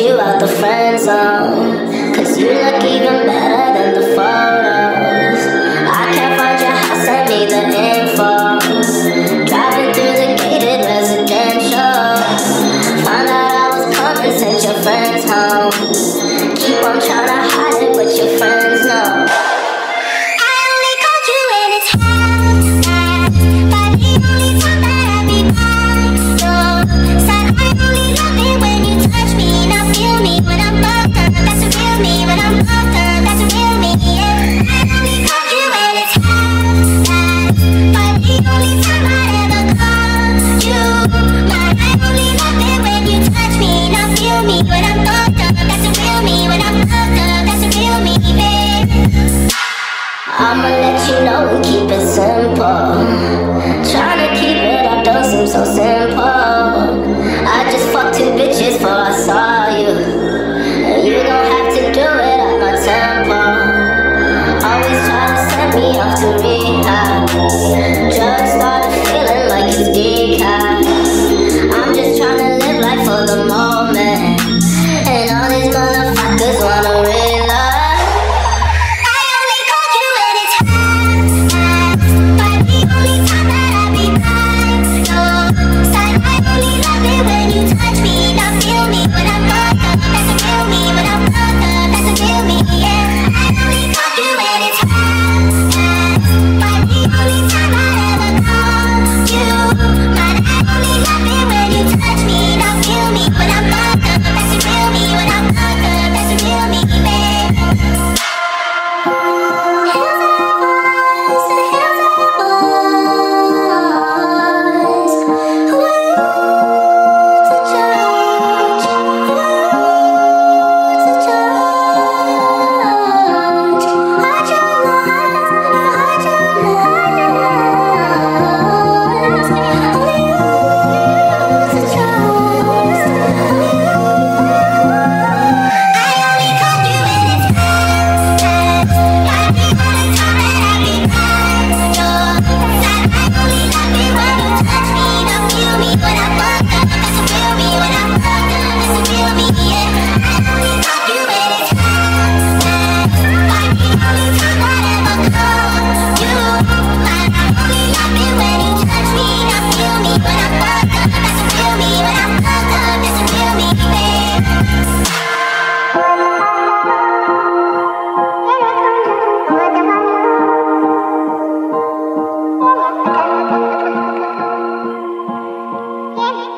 you out the friend zone, 'cause you look even better than the photos. I can't find your house, send me the info. Driving through the gated residential, found out I was coming, sent your friends home. Keep on trying to hide it, but your friends know. I only called you when it's hot, but the only time that I be mine. Said I only love it when you touch me. Now feel me when I'm fucked up, that's the real me. When I'm fucked up, that's the real me, yeah. I only called you when it's hot, but the only time I ever call you mine. I only love it when you touch me. Now feel me when I'm fucked up, that's the real me. When I'm fucked up, that's the real me, babe. I'ma let you know and keep it simple. Tryna keep it up don't seem so simple. I just fucked 2 bitches before I saw you, and you don't have to do it at my tempo. Always try to send me off to rehab. Drugs started feeling like it's decaf. I'm just tryna live life for the moment, and all these motherfuckers wanna realize. I only called you when it's hot, but the only time that I be mine. Said I only love it when you touch me. Now feel me when I'm fucked up, that's the real me. When I'm fucked up, that's the real me, yeah. I only called you when it's hot, but the only time I ever call you mine. I only love it when you touch me. Now feel me when I'm fucked up, that's the real me. When I'm fucked up, that's the real me, babe. Yeah.